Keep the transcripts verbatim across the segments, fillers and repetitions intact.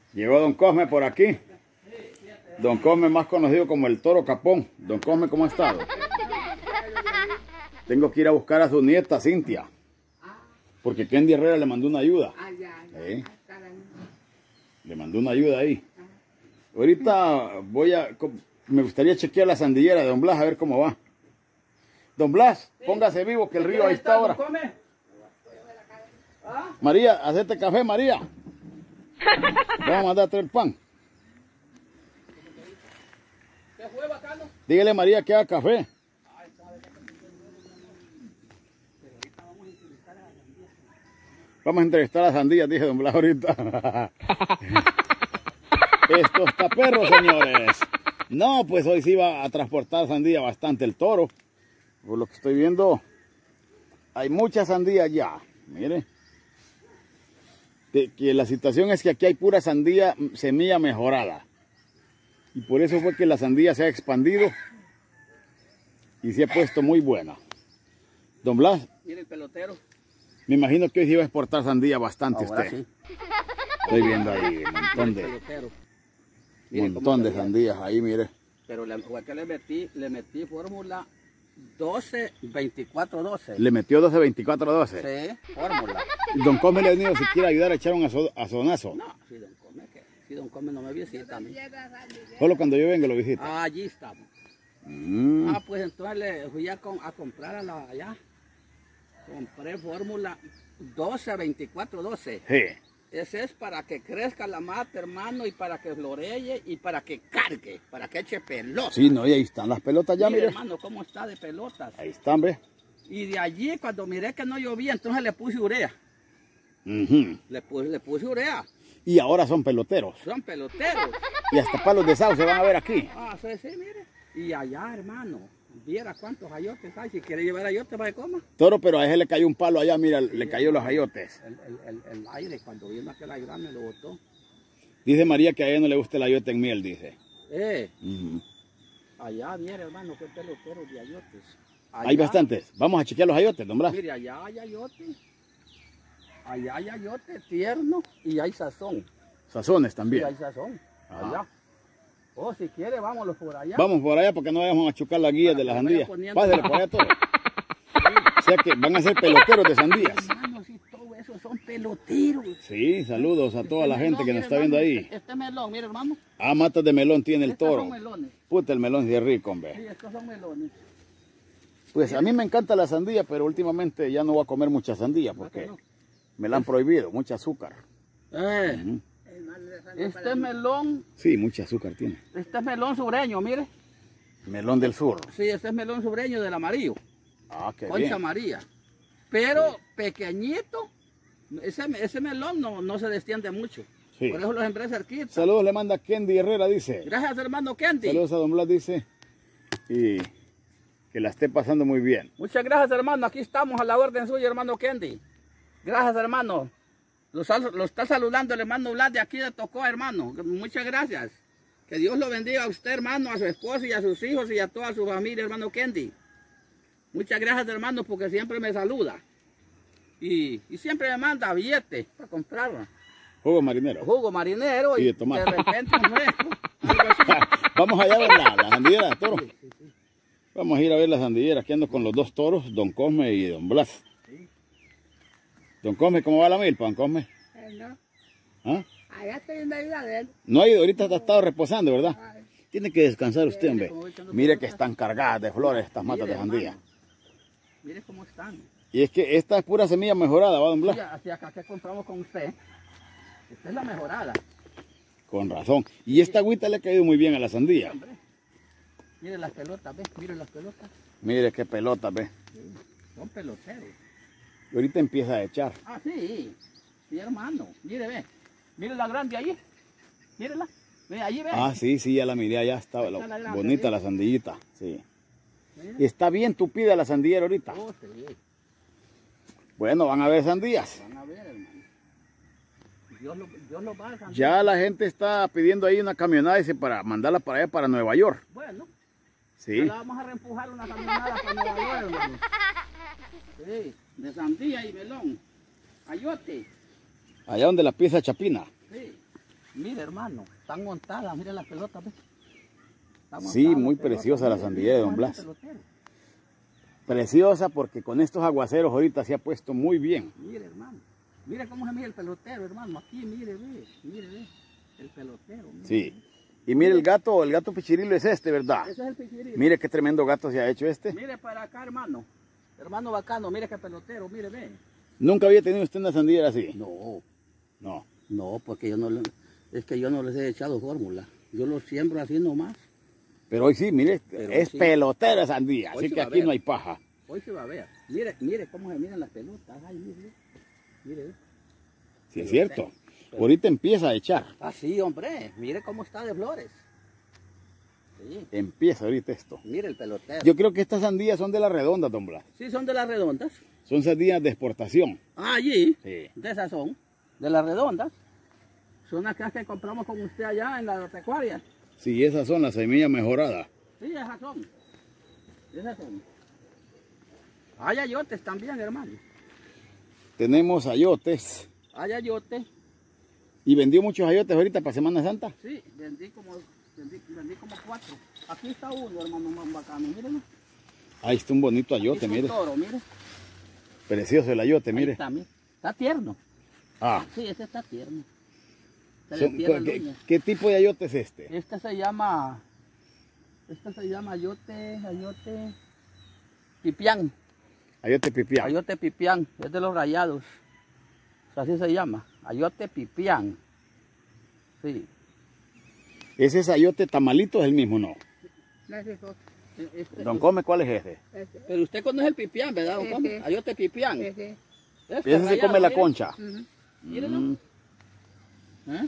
Llegó Don Cosme por aquí. Don Cosme, más conocido como el Toro Capón. Don Cosme, ¿cómo ha estado? Tengo que ir a buscar a su nieta Cintia, porque Kendi Herrera le mandó una ayuda. ¿Eh? Le mandó una ayuda ahí. Ahorita voy a... Me gustaría chequear la sandillera de Don Blas a ver cómo va. Don Blas, póngase vivo que el río ahí está ahora. María, hacete café, María. Vamos a mandar a traer pan. Dígale a María que haga café. Vamos a entrevistar a las sandías, dije Don Blas ahorita. Esto está perro, señores. No, pues hoy sí va a transportar sandía bastante el Toro. Por lo que estoy viendo, hay mucha sandía ya. Mire. Que, que la situación es que aquí hay pura sandía, semilla mejorada. Y por eso fue que la sandía se ha expandido y se ha puesto muy buena. Don Blas. Mire el pelotero. Me imagino que hoy sí va a exportar sandía bastante. Ahora usted. Sí. Estoy viendo ahí un montón de, un montón de sandías ahí, mire. Pero le, que le metí, le metí fórmula doce veinticuatro doce. Le metió doce veinticuatro doce. Sí, fórmula. Don Come le ha venido si quiere ayudar a echar un azo, azonazo. No, si Don Come, que, si Don Come no me visita a mí. Solo cuando yo vengo lo visita. Ah, allí estamos. Mm. Ah, pues entonces le fui a, a comprar a la, allá. Compré fórmula doce veinticuatro doce. Sí. Ese es para que crezca la mata, hermano, y para que floreye y para que cargue, para que eche pelotas. Sí, no, y ahí están las pelotas ya, mire. Mire, hermano, cómo está de pelotas. Ahí están, ve. Y de allí, cuando miré que no llovía, entonces le puse urea. Uh-huh. le, puse, le puse urea. Y ahora son peloteros. Son peloteros. Y hasta palos de sauce van a ver aquí. Ah, sí, sí, mire. Y allá, hermano, viera cuántos ayotes hay. Si quiere llevar ayotes, va de coma. Toro, pero a ese le cayó un palo allá, mira, sí, le cayó los ayotes. El, el, el, el aire, cuando vino aquel aire, me lo botó. Dice María que a ella no le gusta el ayote en miel, dice. Eh. Uh-huh. Allá, mire, hermano, qué peloteros de ayotes. Allá, hay bastantes. Vamos a chequear los ayotes, don Blas. Mire, allá hay ayotes. Allá hay ayote tierno y hay sazón. Sazones también. Sí, hay sazón. Ajá. Allá. Oh, si quiere, vámonos por allá. Vamos por allá porque no vayamos a chocar la guía para de las sandías. Pásale por allá todo. Sí. O sea que van a ser peloteros de sandías. Hermano, sí, todo eso son peloteros. Sí, saludos a toda este la melón, gente que nos está hermano, viendo ahí. Este melón, mire, hermano. Ah, matas de melón tiene el Estos Toro. son melones. Puta, el melón sí es rico, hombre. Sí, estos son melones. Pues a mí me encanta la sandía, pero últimamente ya no voy a comer mucha sandía porque no? me la han prohibido, mucha azúcar. Eh. Uh-huh. Este melón. Sí, mucha azúcar tiene. Este es melón sureño, mire. Melón del sur. Sí, este es melón sureño del amarillo. Ah, qué Concha bien. María. Pero sí. pequeñito, ese, ese melón no, no se destiende mucho. Sí. Por eso los sembré cerquita. Saludos le manda Kendi Herrera, dice. Gracias, hermano Kendi. Saludos a Don Blas, dice. Y que la esté pasando muy bien. Muchas gracias, hermano. Aquí estamos a la orden suya, hermano Kendi. Gracias, hermano. Lo, lo está saludando el hermano Blas de aquí de Tocó, hermano. Muchas gracias. Que Dios lo bendiga a usted, hermano, a su esposa y a sus hijos y a toda su familia, hermano Kendi. Muchas gracias, hermano, porque siempre me saluda. Y, y siempre me manda billetes para comprarlo. Jugo marinero. Jugo marinero y, y de tomate. De repente un fresco. Vamos allá a ver la, la sandillera, Toro. Sí, sí, sí. Vamos a ir a ver la sandillera. Aquí ando con los dos toros, Don Cosme y Don Blas. Sí. Don Cosme, ¿cómo va la milpa, Don Cosme? Eh, no. ¿Ah? Allá estoy en ayuda de él. No ha ido, ahorita ha estado reposando, ¿verdad? Ay. Tiene que descansar usted, hombre. Mire que están cargadas de flores estas matas Mire, de sandía. Hermano. Mire cómo están. Y es que esta es pura semilla mejorada, ¿va, Don Blas? Sí, así acá que compramos con usted. Esta es la mejorada. Con razón. Y esta agüita le ha caído muy bien a la sandía. Sí, mire las pelotas, ¿ves? Mire las pelotas. Mire qué pelotas, ¿ves? Sí, son peloteros. Y ahorita empieza a echar. Ah, sí. Sí, hermano. Mire, ve. Mire la grande ahí. Mírela. Ve, allí ve. Ah, sí, sí, ya la miré. Ya está, está la grande, bonita ¿sí? La sandillita. Sí. Mira. Está bien tupida la sandía ahorita. Oh, sí. Bueno, van a ver sandías. Van a ver, hermano. Dios lo, Dios lo va a sandía. Ya la gente está pidiendo ahí una camionada dice, para mandarla para allá, para Nueva York. Bueno. Sí. Ya la vamos a reempujar una camionada para Nueva York, hermano. Sí, de sandía y melón. Ayote. Allá donde la pieza chapina. Sí. Mire, hermano, están montadas, mire las pelotas, ¿ves? Sí, muy preciosa la sandía de don Blas. Preciosa porque con estos aguaceros ahorita se ha puesto muy bien. Mire, hermano, mire cómo se mira el pelotero, hermano. Aquí, mire, ve, mire, ve, el pelotero. Mire, sí. Ve. Y mire el gato, el gato pichirilo es este, ¿verdad? Ese es el pichirilo. Mire qué tremendo gato se ha hecho este. Mire para acá, hermano. Hermano bacano, mire qué pelotero, mire, ve. ¿Nunca había tenido usted una sandía así? No. No. No, porque yo no, es que yo no les he echado fórmula. Yo los siembro así nomás. Pero hoy sí, mire, Pero es sí. pelotera sandía, Hoy así se que va a aquí ver. no hay paja. Hoy se va a ver. Mire, mire cómo se miran las pelotas. Ay, mire, mire. ve. Sí, es cierto. Ahorita empieza a echar. Ah, sí, hombre. Mire cómo está de flores. Sí. Empieza ahorita esto. Mire el pelotero. Yo creo que estas sandías son de las redondas, don Blas. Sí, son de las redondas. Son sandías de exportación. Ah, allí. Sí. De esas son. De las redondas. Son las que compramos con usted allá en la agropecuaria. Sí, esas son las semillas mejoradas. Sí, esas son. Esas son. Hay ayotes también, hermano. Tenemos ayotes. Hay ayotes. ¿Y vendió muchos ayotes ahorita para Semana Santa? Sí, vendí como, vendí, vendí como cuatro. Aquí está uno, hermano, más bacano. Mírenlo. Ahí está un bonito Aquí ayote, está un mire. toro, mire. Precioso el ayote, Ahí mire. está, mire. Está tierno. Ah, Sí, ese está tierno. Se le son- entierran ¿qué, uñas. qué tipo de ayote es este? Este se llama, este se llama ayote, ayote pipián, Ayote pipián. ayote pipián, es de los rayados, así se llama, ayote pipián, sí. ¿Ese es ayote tamalito? ¿Es el mismo? No. Este- Don Come, ¿cuál es ese? pero usted conoce el pipián, ¿verdad, don Come? Ese. Ayote pipián. Ese. Este Ese se rayado, come la mire. concha. Ujú. Mírenlo. Mm. ¿Eh?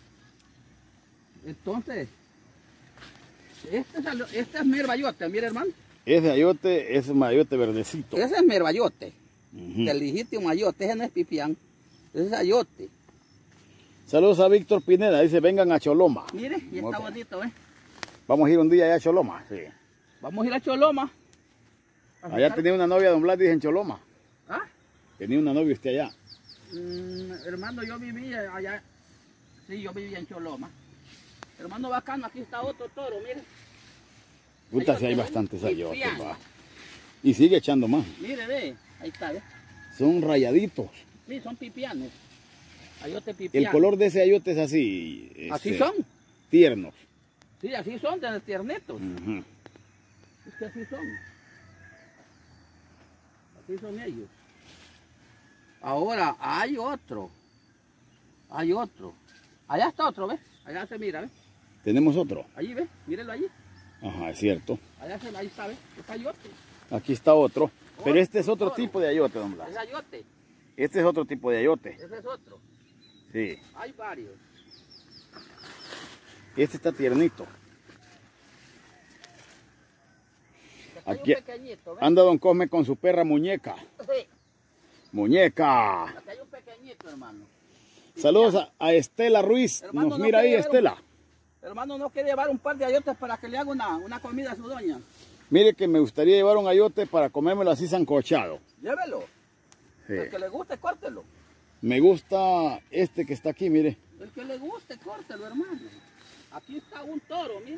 Entonces, este es, alo- este es merbayote, mire hermano. Ese ayote es un ayote verdecito. Ese es merbayote, Ujú. el legítimo ayote, ese no es pipián, ese es ayote. Saludos a Víctor Pineda, dice vengan a Choloma. Mire, y está Ok. bonito, ¿eh? Vamos a ir un día allá a Choloma. Sí. Vamos a ir a Choloma. A Allá buscar- tenía una novia, don Blas, dice en Choloma. ¿Ah? Tenía una novia usted allá. Mm, hermano, yo vivía allá. Sí, yo vivía en Choloma. Hermano bacano, aquí está otro toro, mire. Puta, Ayote, sí hay ¿eh? bastantes ayotes, Pipián. va. Y sigue echando más. Mire, ve, ahí está, ¿ve? Son rayaditos. Sí, son pipianes. Ayote pipián. El color de ese ayote es así. Así este, son. Tiernos. Sí, así son, de tiernetos. Ujú. Es que así son. Así son ellos. Ahora, hay otro. Hay otro. Allá está otro, ¿ves? Allá se mira, ¿ves? Tenemos otro. Allí, ¿ves? Mírenlo allí. Ajá, es cierto. Allá se, ahí está, ¿ves? Es ayote. Aquí está otro. Pero este es otro Otro. tipo de ayote, don Blas. Es ayote. Este es otro tipo de ayote. Ese es otro. Sí. Hay varios. Este está tiernito. Acá hay Aquí- un pequeñito, ¿ves? Anda don Cosme con su perra muñeca. Sí. Muñeca. Acá hay un pequeñito, hermano. Saludos a, a Estela Ruiz. Hermano, Nos no mira ahí, quiere ver un- Estela. Hermano, ¿no quiere llevar un par de ayotes para que le haga una, una comida a su doña? Mire que me gustaría llevar un ayote para comérmelo así sancochado. Llévelo. Sí. El que le guste, córtelo. Me gusta este que está aquí, mire. El que le guste, córtelo, hermano. Aquí está un toro, mire.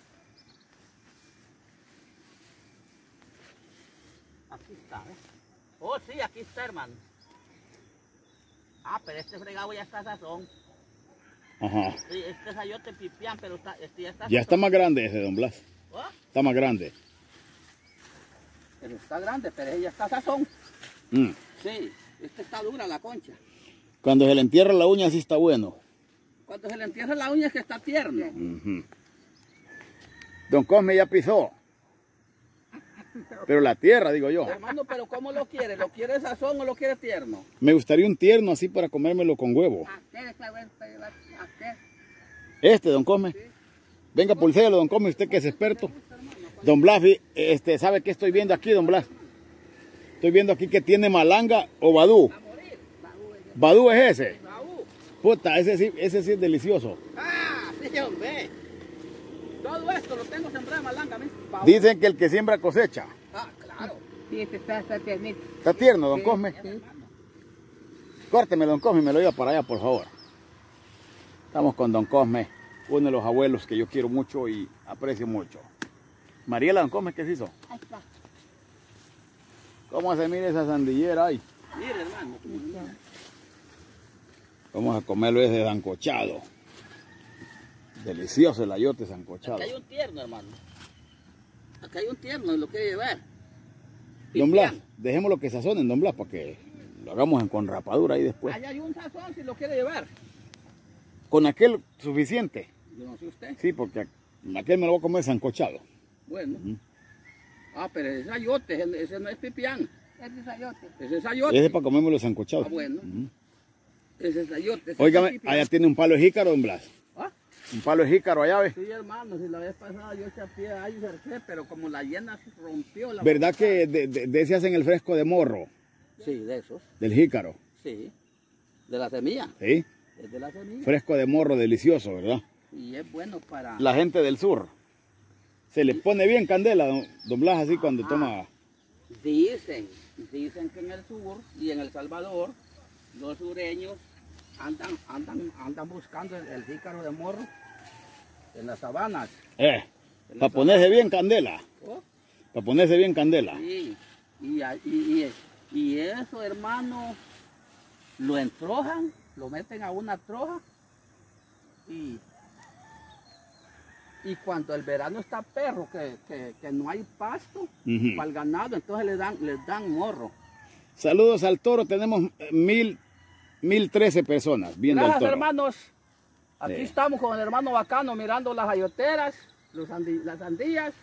Aquí está, ¿eh? Oh, sí, aquí está, hermano. Ah, pero este fregado ya está a sazón. Ajá. Sí, este es ayote pipián, pero está, este ya está a Ya está sazón. más grande ese, don Blas. ¿Oh? Está más grande. Pero está grande, pero ella está a sazón. Mm. Sí, este está dura la concha. Cuando se le entierra la uña, sí está bueno. Cuando se le entierra la uña es que está tierno. Ujú. Don Cosme ya pisó. Pero la tierra, digo yo. Hermano, pero ¿cómo lo quiere? ¿Lo quiere sazón o lo quiere tierno? Me gustaría un tierno así para comérmelo con huevo. Este, don Cosme. Venga, pulséalo, don Cosme, usted que es experto. Don Blas, este, ¿sabe qué estoy viendo aquí, don Blas? Estoy viendo aquí que tiene malanga o badú. Badú es ese. Raúl. Puta, ese sí, ese sí es delicioso. Ah, sí, hombre. Todo esto lo tengo sembrado en malanga, ¿ves? Baúl. Dicen que el que siembra cosecha. Ah, claro. Sí, este está, está tiernito. Está tierno, don Cosme. Sí. Córteme, don Cosme, y me lo lleva para allá, por favor. Estamos con don Cosme, uno de los abuelos que yo quiero mucho y aprecio mucho. Mariela, don Cosme, ¿qué se hizo? Ahí está. ¿Cómo se mira esa sandillera ahí? Mire, hermano. Vamos a comerlo ese sancochado. Delicioso el ayote sancochado. Acá hay un tierno, hermano. Acá hay un tierno, lo quiere llevar. Don Blas, dejémoslo que sazonen, don Blas, para que lo hagamos con rapadura ahí después. Allá hay un sazón si lo quiere llevar. ¿Con aquel suficiente? Yo no sé usted. Sí, porque aquel me lo voy a comer sancochado. Bueno. Uh-huh. Ah, pero ese es ayote, ese, ese no es pipián. Ese es ayote. Ese es ayote. Ese es para comérmelo sancochado. Ah, bueno. Uh-huh. Ese es ayote. Ese Óigame, es pipián. allá tiene un palo de jícaro, don Blas. ¿Ah? Un palo de jícaro allá, ¿ve? Sí, hermano, si la vez pasada yo chapié ahí cerqué, pero como la llena se rompió la... ¿Verdad que de, de, de ese hacen el fresco de morro? Sí, de esos. Del jícaro. Sí. De la semilla. ¿Sí? Es de la semilla. Fresco de morro delicioso, ¿verdad? Y es bueno para... La gente del sur. Se le pone bien candela, don, don Blas, así cuando toma... Dicen, dicen que en el sur y en El Salvador, los sureños andan, andan, andan buscando el, el jícaro de morro en las sabanas. Eh, para ponerse bien candela. ¿Oh? Para ponerse bien candela. Sí, y, y, y, y eso, hermano, lo entrojan, lo meten a una troja y, y cuando el verano está perro, que, que, que no hay pasto Uh-huh. para el ganado, entonces le dan, les dan morro. Saludos al toro, tenemos mil, mil trece personas viendo Gracias, al toro. hermanos. Aquí Sí. estamos con el hermano Bacano mirando las ayoteras, los andi- las sandías,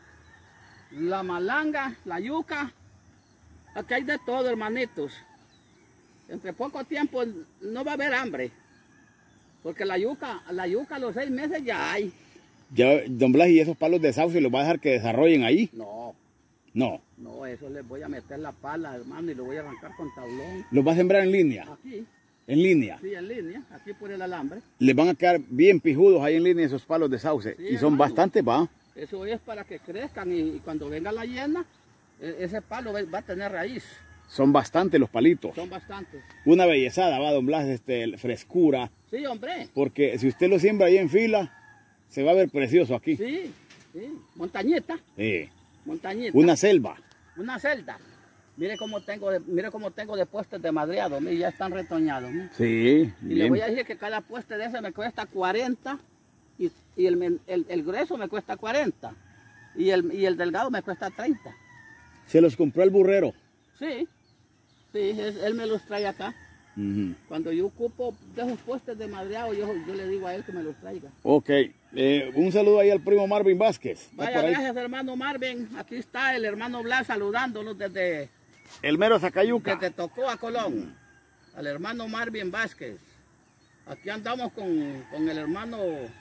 la malanga, la yuca. Aquí hay de todo, hermanitos. Entre poco tiempo no va a haber hambre. Porque la yuca, la yuca a los seis meses ya hay. Ya, don Blas, ¿y esos palos de sauce los va a dejar que desarrollen ahí? No, No. no, eso les voy a meter la pala, hermano, y lo voy a arrancar con tablón. Los va a sembrar en línea. Aquí, En línea. sí, en línea, aquí por el alambre. Les van a quedar bien pijudos ahí en línea esos palos de sauce. Sí, y son hermano. bastantes, ¿va? Eso es para que crezcan y, y cuando venga la llena, e- ese palo va va a tener raíz. Son bastantes los palitos. Son bastantes. Una bellezada, va, don Blas, este, frescura. Sí, hombre. Porque si usted lo siembra ahí en fila, se va a ver precioso aquí. Sí, sí. Montañita, Sí. montañita. Una selva. Una celda. Mire cómo tengo de, mire cómo tengo de puestes de madreado, mire, ya están retoñados. ¿no? Sí. Y le bien. voy a decir que cada pueste de ese me cuesta cuarenta y, y el, men- el, el grueso me cuesta cuarenta y el, y el delgado me cuesta treinta. Se los compró el burrero. Sí, sí, es- él me los trae acá. Ujú. Cuando yo ocupo de esos puestes de madreado, yo, yo le digo a él que me los traiga. Ok. Eh, un saludo ahí al primo Marvin Vázquez. ¿Está Vaya, por ahí? gracias hermano Marvin. Aquí está el hermano Blas saludándonos desde, El mero Zacayuca. desde Tocoa, Colón. Al hermano Marvin Vázquez. Aquí andamos con, con el hermano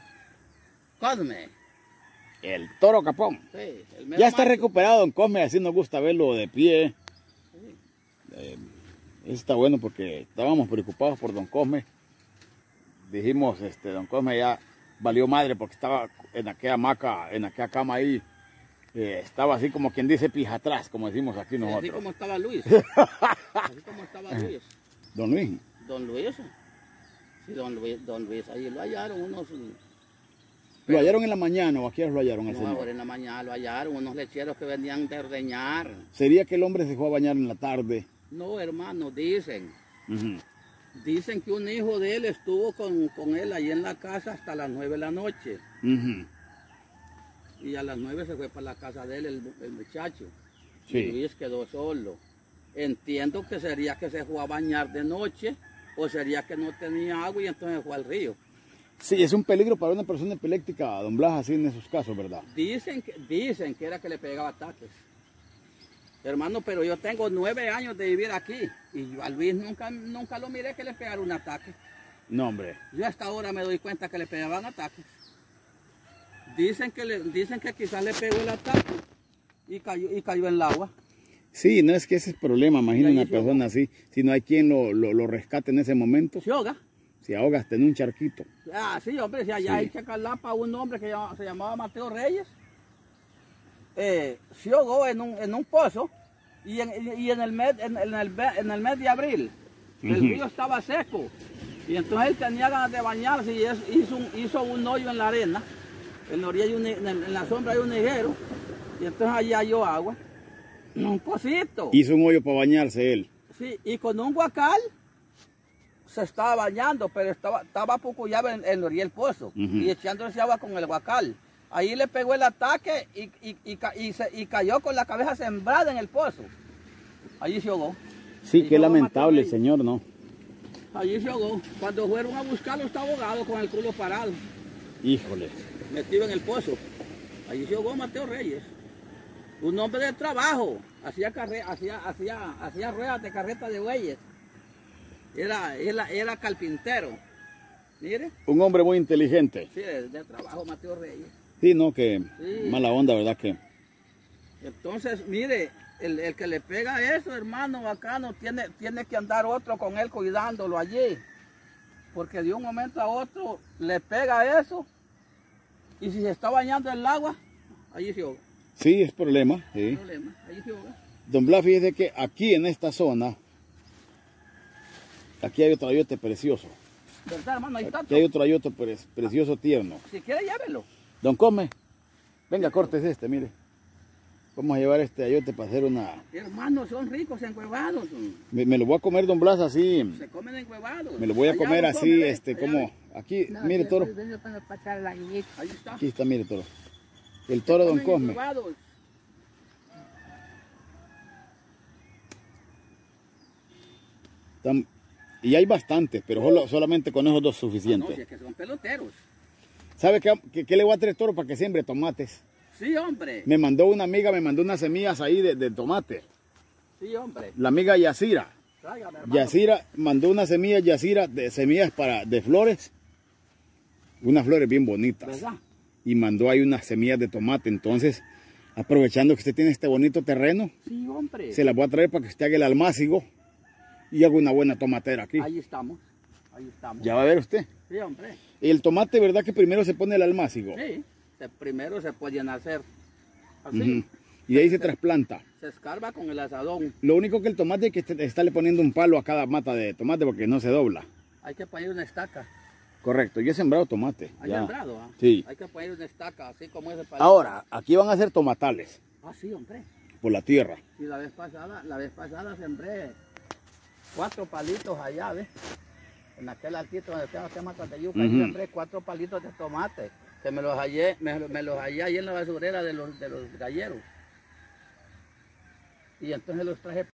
Cosme. El toro capón. Sí, el mero Ya está macho. recuperado don Cosme, así nos gusta verlo de pie. Eh, eso está bueno porque estábamos preocupados por don Cosme. Dijimos, este, don Cosme ya valió madre porque estaba en aquella hamaca, en aquella cama ahí. eh, estaba así como quien dice pija atrás, como decimos aquí Sí, así nosotros. como estaba Luis. Así como estaba Luis. Don Luis. Don Luis. Sí, don Luis, don Luis. Ahí lo hallaron unos... ¿Lo hallaron en la mañana o aquí lo hallaron al No, señor? ahora en la mañana lo hallaron unos lecheros que venían de ordeñar. ¿Sería que el hombre se fue a bañar en la tarde? No, hermano, dicen. Ujú. Dicen que un hijo de él estuvo con, con él ahí en la casa hasta las nueve de la noche. Ujú. Y a las nueve se fue para la casa de él el, el muchacho. Sí. Y Luis quedó solo. Entiendo que sería que se fue a bañar de noche o sería que no tenía agua y entonces fue al río. Sí, es un peligro para una persona epiléptica, don Blas, así en esos casos, ¿verdad? Dicen que, dicen que era que le pegaba ataques. Hermano, pero yo tengo nueve años de vivir aquí y yo a Luis nunca, nunca lo miré que le pegara un ataque. No, hombre. Yo hasta ahora me doy cuenta que le pegaban ataques. Dicen que, le, dicen que quizás le pegó el ataque y cayó, y cayó en el agua. Sí, no es que ese es el problema, imagina Y ahí una se ahogó. persona así, si no hay quien lo, lo, lo rescate en ese momento, Se ahoga. se ahoga hasta en un charquito. Ah, sí, hombre, si allá Sí. hay que calapa un hombre que llama- se llamaba Mateo Reyes, eh, se ahogó en un, en un pozo y en, y en el mes, en, en el, ve- en el mes de abril el Ujú. río estaba seco Y entonces él tenía ganas de bañarse y es- hizo un, hizo un hoyo en la arena. En la orilla hay un, en, en la sombra hay un higuero. Y entonces allí halló agua. Un pocito. Hizo un hoyo para bañarse él. Sí, y con un guacal se estaba bañando, pero estaba, estaba poco llave en, en la orilla del pozo. Ujú. Y echándose agua con el guacal. Ahí le pegó el ataque y, y, y, ca- y se- y cayó con la cabeza sembrada en el pozo. Allí se ahogó. Sí, Y qué yo lo lamentable, maté. señor, ¿no? Allí se ahogó. Cuando fueron a buscarlo estaba ahogado con el culo parado, Híjole. metido en el pozo. Allí se ahogó Mateo Reyes. Un hombre de trabajo. Hacía, carre, hacía, hacía, hacía ruedas de carreta de bueyes. Era, era, era carpintero. Mire. Un hombre muy inteligente. Sí, de, de trabajo Mateo Reyes. Sí, no, que Sí. mala onda, ¿verdad? Que Entonces, mire, el, el que le pega eso, hermano, bacano, tiene, tiene que andar otro con él cuidándolo allí. Porque de un momento a otro le pega eso. Y si se está bañando en el agua, allí se ahoga. sí, es problema. No Sí. hay problema, allí se ahoga. Don Blas, fíjese que aquí en esta zona, aquí hay otro ayote precioso. ¿Verdad, hermano? Ahí está. Aquí hay otro ayote pre- precioso tierno. Si quiere, llévelo. Don Come, venga, cortes este, mire. Vamos a llevar este ayote para hacer una... Hermanos, son ricos encuevados. Me, me lo voy a comer, Don Blas, así. Se comen encuevados. Me lo voy a Allá comer lo así, come, ve, este, allá como... ve. Aquí, No, mire, yo toro. estoy viendo para pasar la guillita. Ahí está. Aquí está, mire, toro. El toro, Don Comen Cosme. encuevados. Están- Y hay bastantes, pero solo- solamente con esos dos No, si suficientes. es que son peloteros. ¿Sabe qué, qué, qué le voy a traer, toro, para que siembre tomates? Sí, hombre. Me mandó una amiga, me mandó unas semillas ahí de, de tomate. Sí, hombre. La amiga Yacira. Tráigame, hermano. Yacira mandó unas semillas, Yacira, de semillas para, de flores. Unas flores bien bonitas. ¿Verdad? Y mandó ahí unas semillas de tomate. Entonces, aprovechando que usted tiene este bonito terreno, Sí, hombre. se las voy a traer para que usted haga el almácigo y haga una buena tomatera aquí. Ahí estamos. Ahí estamos. Ya va a ver usted. Sí, hombre. Y el tomate, ¿verdad que primero se pone el almácigo? Sí. Se- primero se pueden hacer así. Ujú. Y de ahí se trasplanta. Se escarba con el asadón. Lo único que el tomate hay que est- estarle poniendo un palo a cada mata de tomate porque no se dobla. Hay que poner una estaca. Correcto, yo he sembrado tomate. Hay ya. sembrado, ¿ah? Sí. Hay que poner una estaca, así como ese palito. Ahora, aquí van a hacer tomatales Ah, sí, hombre. por la tierra. Y la vez pasada, la vez pasada sembré cuatro palitos allá, ¿ves? En aquel altito donde está la mata de yuca, ahí Ujú. sembré cuatro palitos de tomate. Que me los hallé, me, me los hallé ahí en la basurera de los, de los galleros. Y entonces los traje